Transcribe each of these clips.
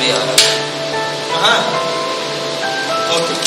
अभी आ रहा हूँ। कहाँ? ओके।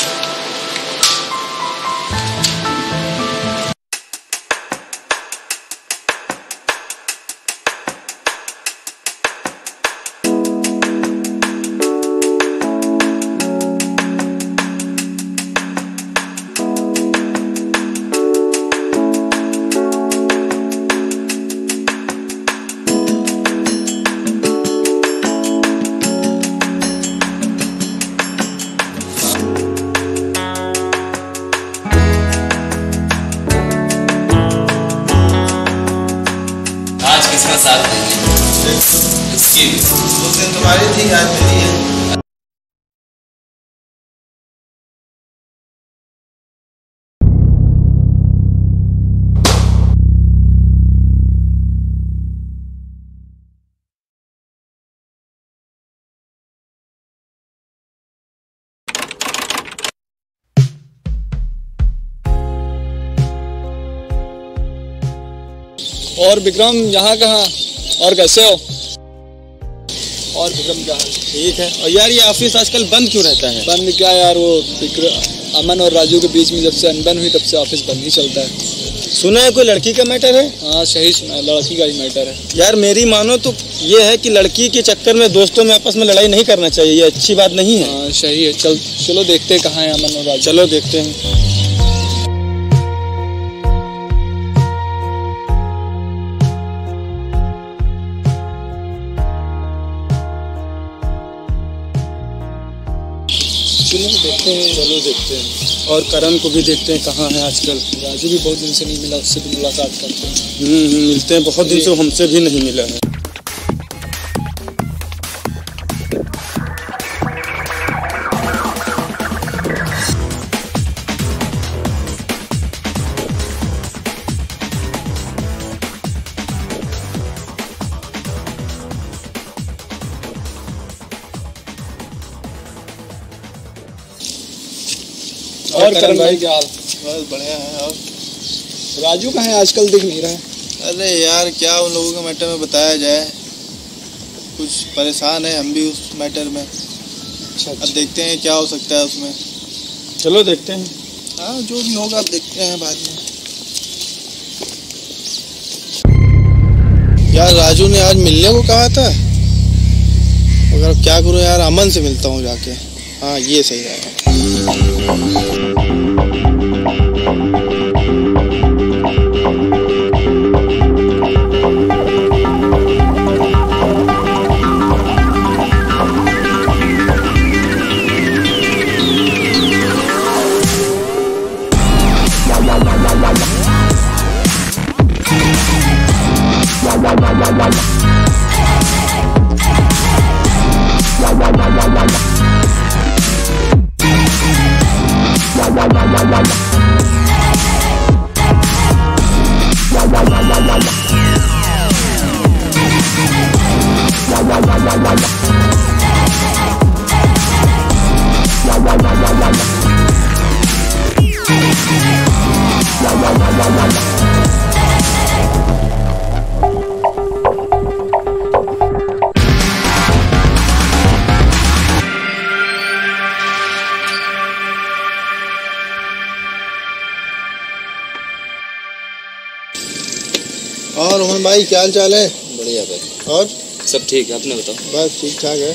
किसका साथ देंगे? इसकी उस दिन तुम्हारी थी, आज मेरी है। और विक्रम यहाँ कहाँ और कैसे हो? और विक्रम कहाँ? ठीक है। और यार ये ऑफिस आजकल बंद क्यों रहता है? बंद क्या यार, वो अमन और राजू के बीच में जब से अनबन हुई तब से ऑफिस बंद ही चलता है। सुना है कोई लड़की का मैटर है? हाँ सही सुना है, लड़की का ही मैटर है। यार मेरी मानो तो ये है कि लड़की के चक्कर में दोस्तों में आपस में लड़ाई नहीं करना चाहिए, ये अच्छी बात नहीं है। हाँ सही है। चलो देखते हैं कहाँ है अमन और राजू। चलो देखते हैं। चलो देखते हैं। और करण को भी देखते हैं कहाँ है आजकल। राजू भी बहुत दिन से नहीं मिला, उससे भी मुलाकात करते हैं। मिलते हैं, बहुत दिन से हमसे भी नहीं मिला है। और करण भाई क्या हाल? बस बढ़िया है। और राजू कहाँ है आजकल, दिख नहीं रहा है। अरे यार क्या उन लोगों के मैटर में बताया जाए, कुछ परेशान है हम भी उस मैटर में। अच्छा। अब देखते हैं क्या हो सकता है उसमें। चलो देखते हैं। हाँ जो भी होगा अब देखते हैं बाद में। यार राजू ने आज मिलने को कहा था, मगर क्या करूँ यार, अमन से मिलता हूँ जाके। हाँ ये सही रहेगा। और रोहन भाई क्या हाल चाल है? बढ़िया भाई। और सब ठीक है, अपने बताओ। बस ठीक ठाक है।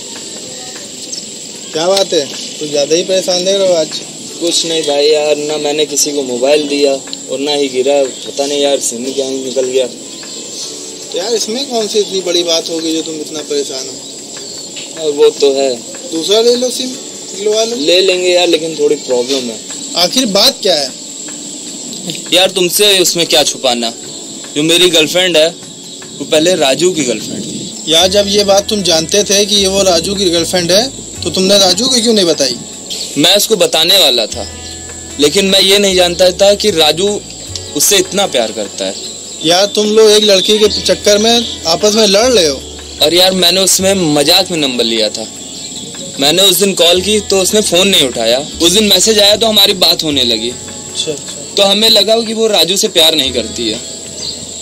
क्या बात है, कुछ ज़्यादा ही परेशान देख रहे हो आज? कुछ नहीं भाई यार, ना मैंने किसी को मोबाइल दिया और ना ही गिरा, पता नहीं यार सिम क्या निकल गया। तो यार इसमें कौन सी इतनी बड़ी बात होगी जो तुम इतना परेशान हो? वो तो है, दूसरा ले लो, सिम दिलवा लो। ले लेंगे यार, लेकिन थोड़ी प्रॉब्लम है। आखिर बात क्या है? यार तुमसे उसमें क्या छुपाना, जो मेरी गर्लफ्रेंड है वो पहले राजू की गर्लफ्रेंड थी। यार जब ये बात तुम जानते थे कि ये वो राजू की गर्लफ्रेंड है तो तुमने राजू को क्यों नहीं बताई? मैं उसको बताने वाला था, लेकिन मैं ये नहीं जानता था कि राजू उससे इतना प्यार करता है। यार तुम लोग एक लड़की के चक्कर में आपस में लड़ रहे हो। और यार मैंने उसमें मजाक में नंबर लिया था। मैंने उस दिन कॉल की तो उसने फोन नहीं उठाया। उस दिन मैसेज आया तो हमारी बात होने लगी। अच्छा। तो हमें लगा कि वो राजू से प्यार नहीं करती है,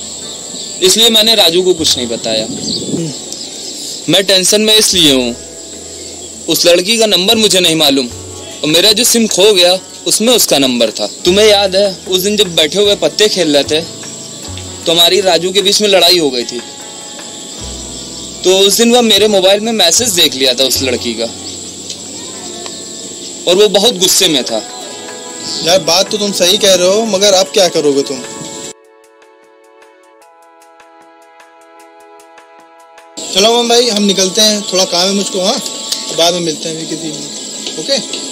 इसलिए मैंने राजू को कुछ नहीं बताया। मैं टेंशन में इसलिए हूँ उस लड़की का नंबर मुझे नहीं मालूम और मेरा जो सिम खो गया उसमें उसका नंबर था। तुम्हें याद है उस दिन जब बैठे हुए पत्ते खेल रहे थे तो हमारी राजू के बीच में लड़ाई हो गई थी। तो उस दिन वह मेरे मोबाइल में मैसेज देख लिया था उस लड़की का और वो बहुत गुस्से में था। यार बात तो तुम सही कह रहे हो, मगर अब क्या करोगे तुम? चलो अमन भाई हम निकलते हैं, थोड़ा काम है मुझको। हाँ बाद में मिलते हैं किसी दिन। ओके।